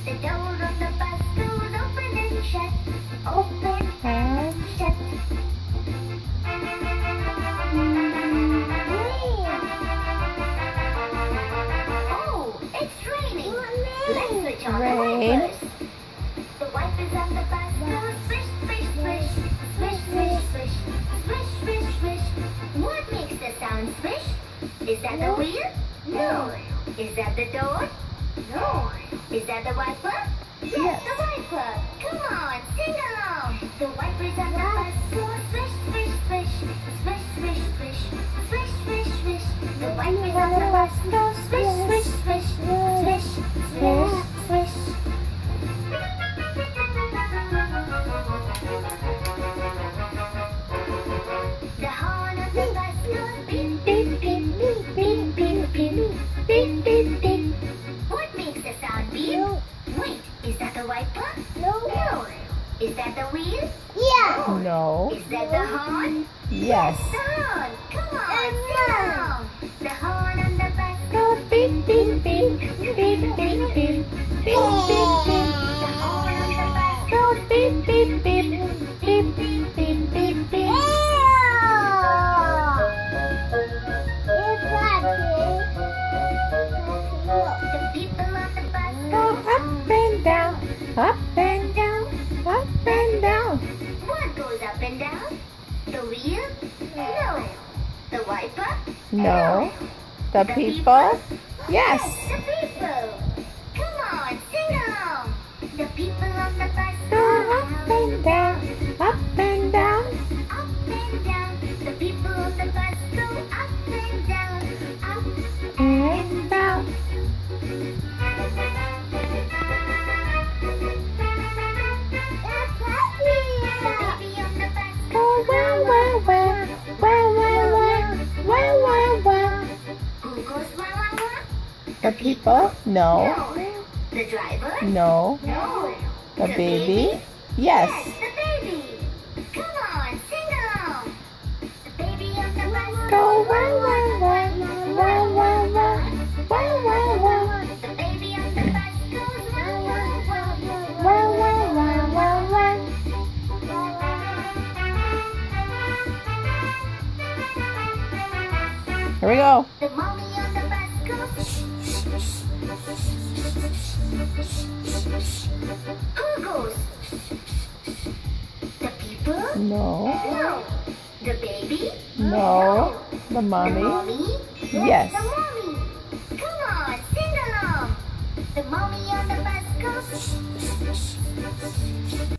The door of the bus goes open and shut. Open and shut. Oh, it's raining. Let's switch on the wipers. The wipers on the bus go swish, swish, swish. Swish, swish, swish. Swish, swish, swish. What makes the sound swish? Is that the wheel? No. Is that the door? No. Is that the wiper? Yes, the wiper. Come on, sing along. The wipers on the bus go swish, swish, swish. Swish, swish, swish. Swish, swish, swish. The wipers on the bus go swish, swish, swish. Swish, swish, swish. The horn of the bus goes beep, beep, beep, beep, beep, beep, beep, beep, beep, beep. What makes the sound beep? Wait, is that the wiper? No. Is that the wheel? Yeah. No. Is that the horn? Yes. The horn. Come on, sing along. The horn on the bus goes beep, beep, beep, beep, beep, beep, beep, beep, beep. The horn on the bus goes beep, beep, beep, beep, beep, beep, beep, beep. The people on the bus Go up and down, up and down, up and down. What goes up and down? The wheel? No. The wiper? No. The people? Yes. The people. Come on, sing along. The people on the bus Go up and down, up and down. up and down. The people on the bus go up and down, up And down. The baby on the bus Go wow, wow, wow, wow, wow, wow, wow, wow, wow. Who goes wah wah wah? The people? No. No. The driver? No. No. The baby? Yes. The baby. Come on, sing along. The baby on the bus Go wow, wow, wow, wow, wow, wow, wow, wow, wow. The baby on the bus goes wah wah wah. Wow, wow, wow, wow, wow. Here we go. The mommy on the bus goes. Who goes? The people? No. No. The baby? No. The The mommy? mommy? Yes. The mommy. Come on, sing along. The mommy on the bus goes.